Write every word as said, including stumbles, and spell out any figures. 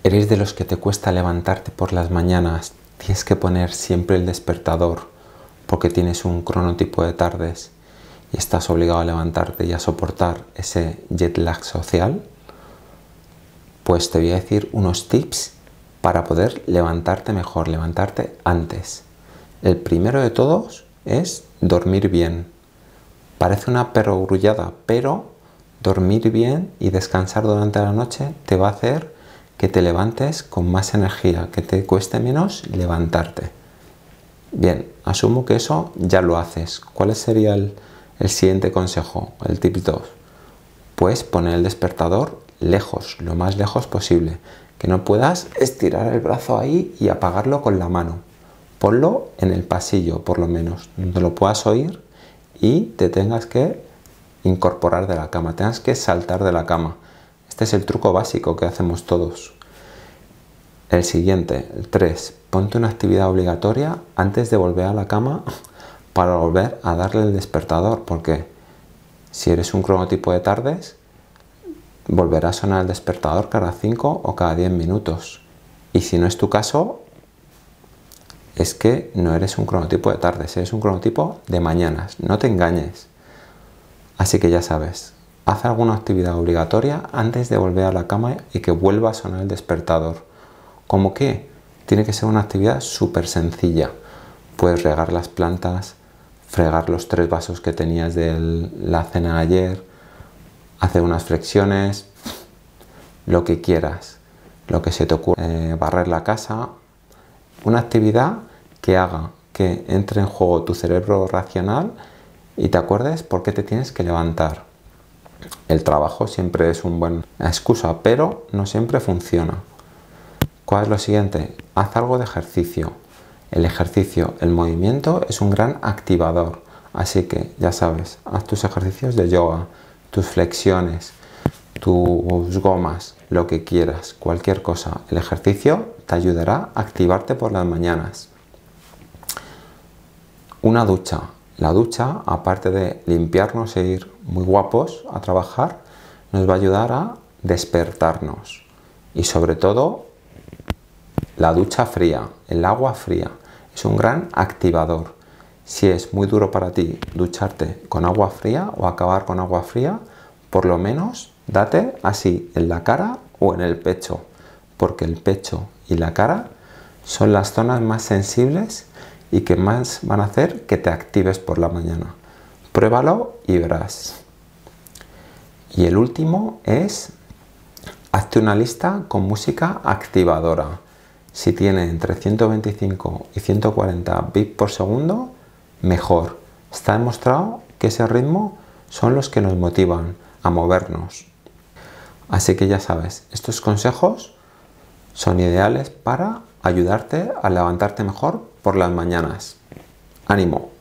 ¿Eres de los que te cuesta levantarte por las mañanas? Tienes que poner siempre el despertador porque tienes un cronotipo de tardes y estás obligado a levantarte y a soportar ese jet lag social. Pues te voy a decir unos tips para poder levantarte mejor, levantarte antes. El primero de todos es dormir bien. Parece una perogrullada, pero dormir bien y descansar durante la noche te va a hacer que te levantes con más energía, que te cueste menos levantarte. Bien, asumo que eso ya lo haces. ¿Cuál sería el, el siguiente consejo? El tip dos. Pues poner el despertador lejos, lo más lejos posible. Que no puedas estirar el brazo ahí y apagarlo con la mano. Ponlo en el pasillo, por lo menos, donde lo puedas oír y te tengas que incorporar de la cama, tengas que saltar de la cama. Este es el truco básico que hacemos todos. El siguiente, el tres. Ponte una actividad obligatoria antes de volver a la cama para volver a darle el despertador, porque si eres un cronotipo de tardes, volverá a sonar el despertador cada cinco o cada diez minutos. Y si no es tu caso, es que no eres un cronotipo de tardes, eres un cronotipo de mañanas. No te engañes. Así que ya sabes, haz alguna actividad obligatoria antes de volver a la cama y que vuelva a sonar el despertador. ¿Cómo qué? Tiene que ser una actividad súper sencilla. Puedes regar las plantas, fregar los tres vasos que tenías de la cena de ayer, hacer unas flexiones, lo que quieras, lo que se te ocurra, eh, barrer la casa. Una actividad que haga que entre en juego tu cerebro racional y te acuerdes por qué te tienes que levantar. El trabajo siempre es una buena excusa, pero no siempre funciona. ¿Cuál es lo siguiente? Haz algo de ejercicio. El ejercicio, el movimiento es un gran activador. Así que ya sabes, haz tus ejercicios de yoga, tus flexiones, tus gomas, lo que quieras, cualquier cosa. El ejercicio te ayudará a activarte por las mañanas. Una ducha. La ducha, aparte de limpiarnos e ir muy guapos a trabajar, nos va a ayudar a despertarnos. Y sobre todo, la ducha fría, el agua fría, es un gran activador. Si es muy duro para ti ducharte con agua fría o acabar con agua fría, por lo menos date así en la cara o en el pecho, porque el pecho y la cara son las zonas más sensibles y que más van a hacer que te actives por la mañana. Pruébalo y verás. Y el último es, hazte una lista con música activadora. Si tiene entre ciento veinticinco y ciento cuarenta bits por segundo, mejor. Está demostrado que ese ritmo son los que nos motivan a movernos. Así que ya sabes, estos consejos son ideales para ayudarte a levantarte mejor por las mañanas. ¡Ánimo!